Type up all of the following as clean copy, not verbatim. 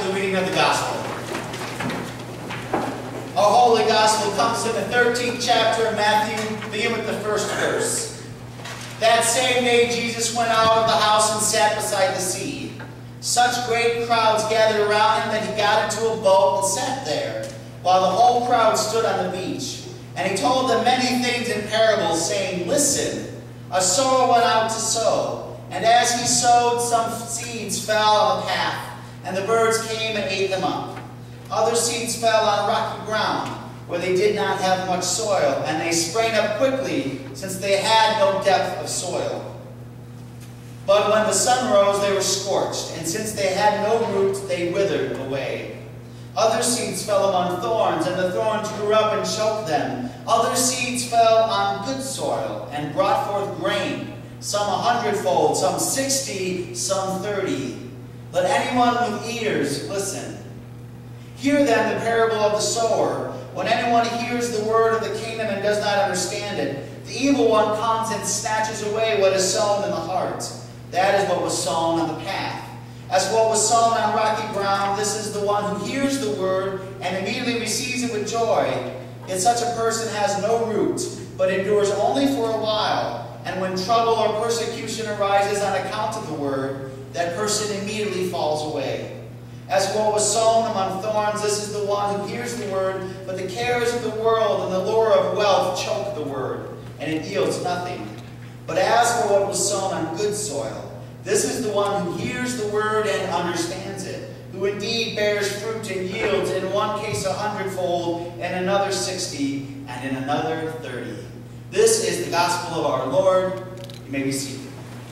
to the reading of the Gospel. Our Holy Gospel comes in the 13th chapter of Matthew, begin with the first verse. That same day Jesus went out of the house and sat beside the sea. Such great crowds gathered around him that he got into a boat and sat there, while the whole crowd stood on the beach. And he told them many things in parables, saying, Listen, a sower went out to sow. And as he sowed, some seeds fell on the path, and the birds came and ate them up. Other seeds fell on rocky ground, where they did not have much soil, and they sprang up quickly, since they had no depth of soil. But when the sun rose, they were scorched, and since they had no root, they withered away. Other seeds fell among thorns, and the thorns grew up and choked them. Other seeds fell on good soil, and brought forth grain, some 100-fold, some 60, some 30. Let anyone with ears listen. Hear then the parable of the sower. When anyone hears the word of the kingdom and does not understand it, the evil one comes and snatches away what is sown in the heart. That is what was sown on the path. As what was sown on rocky ground, this is the one who hears the word and immediately receives it with joy. Yet such a person has no root, but endures only for a while. And when trouble or persecution arises on account of the word, that person immediately falls away. As what was sown among thorns, this is the one who hears the word, but the cares of the world and the lure of wealth choke the word, and it yields nothing. But as for what was sown on good soil, this is the one who hears the word and understands it, who indeed bears fruit and yields, in one case 100-fold, in another 60, and in another 30. This is the gospel of our Lord. You may be seated.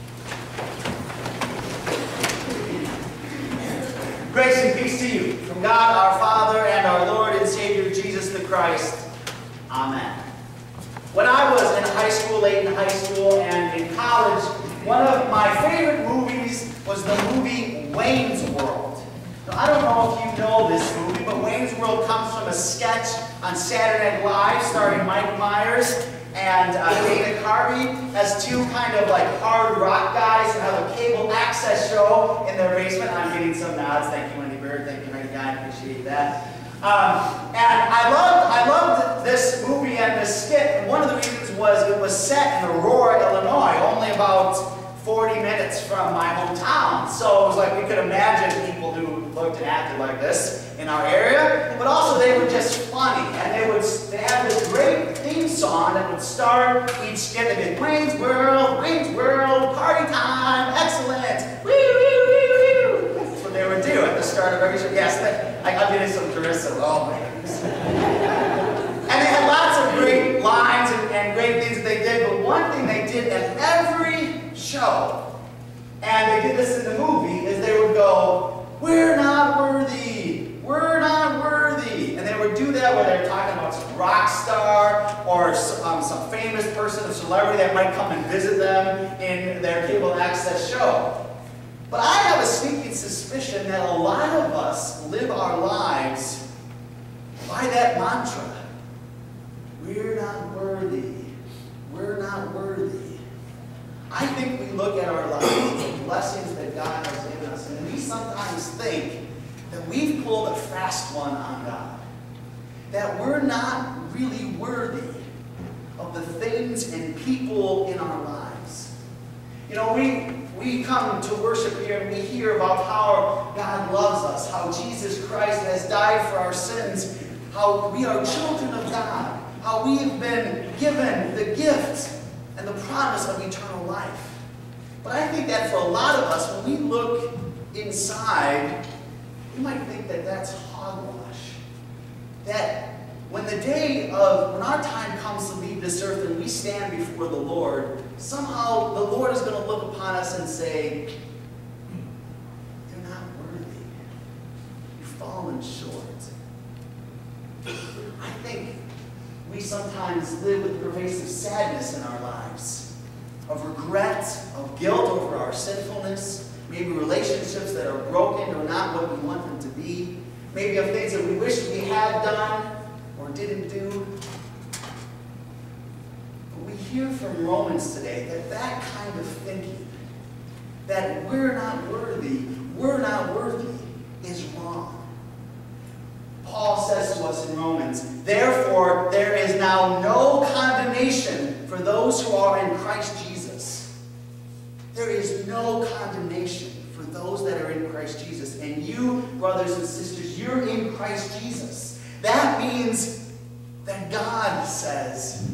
Grace and peace to you from God our Father and our Lord and Savior Jesus the Christ. Amen. When I was in high school, late in high school, and in college, one of my favorite movies was the movie Wayne's World. Now, I don't know if you know this movie, but Wayne's World comes from a sketch on Saturday Night Live starring Mike Myers and Dana Carvey as two kind of like hard rock guys who have a cable access show in their basement. I'm getting some nods. Thank you, Wendy Bird. Thank you, Randy Guy. I appreciate that. And I loved this movie and this skit. And one of the reasons was it was set in Aurora, Illinois, only about 40 minutes from my hometown. So it was like we could imagine people who looked and acted like this in our area. But also they were just funny. And they had this great theme song that would start each skit. They did Wayne's World, party time, excellent, woo, woo, woo, woo. That's what they would do at the start of every show. Yes, I'm getting some Carissa. Oh my goodness. And they had lots of great lines and great things that they did. But one thing they did at every show, and they did this in the movie, is they would go, "We're not worthy, we're not worthy." And they would do that where they were talking about some rock star or some famous person, a celebrity that might come and visit them in their cable access show. But I have a sneaking suspicion that a lot of us live our lives by that mantra. We're not worthy. We're not worthy. I think we look at our lives and the blessings that God has given us, and we sometimes think that we've pulled a fast one on God. That we're not really worthy of the things and people in our lives. You know, we come to worship here and we hear about how God loves us, how Jesus Christ has died for our sins, how we are children of God, how we have been given the gift and the promise of eternal life. But I think that for a lot of us, when we look inside, we might think that that's hogwash. That when our time comes to leave this earth and we stand before the Lord, somehow the Lord is going to look upon us and say, "You're not worthy. You've fallen short." I think we sometimes live with pervasive sadness in our lives, of regret, of guilt over our sinfulness, maybe relationships that are broken or not what we want them to be, maybe of things that we wish we had done or didn't do. But we hear from Romans today that kind of thinking, that we're not worthy, is wrong. Paul says to us in Romans, therefore there is now no condemnation for those who are in Christ Jesus. There is no condemnation for those that are in Christ Jesus. And you, brothers and sisters, you're in Christ Jesus. That means that God says,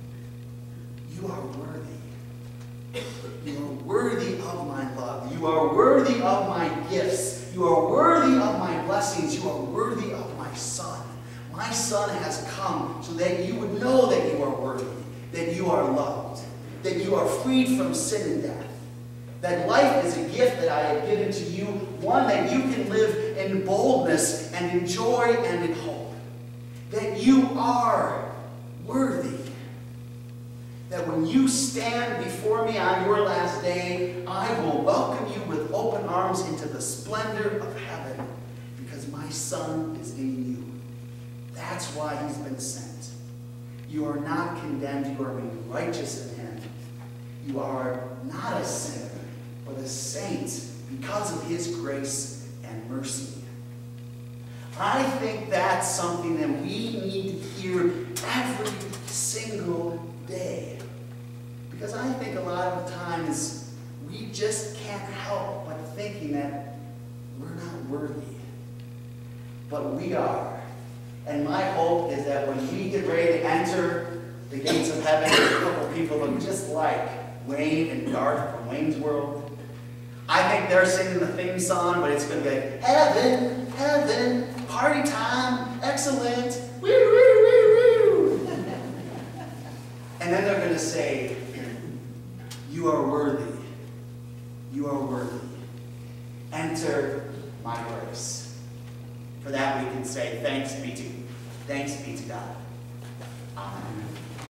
you are worthy. You are worthy of my love. You are worthy of my gifts. You are worthy of my blessings. You are worthy of my Son. My Son has come so that you would know that you are worthy, that you are loved, that you are freed from sin and death, that life is a gift that I have given to you, one that you can live in boldness and in joy and in hope, that you are worthy. That when you stand before me on your last day, I will welcome you with open arms into the splendor of heaven because my Son is in you. That's why he's been sent. You are not condemned. You are made righteous in him. You are not a sinner, but a saint because of his grace and mercy. I think that's something that we need to hear every single day. Because I think a lot of times we just can't help but thinking that we're not worthy. But we are. And my hope is that when we get ready to enter the gates of heaven, there's a couple people look just like Wayne and Garth from Wayne's World. I think they're singing the theme song, but it's going to be like, heaven, heaven, party time, excellent, woo, woo, woo, woo. And then they're going to say, you are worthy. You are worthy. Enter my grace. For that we can say, thanks be to God. Amen.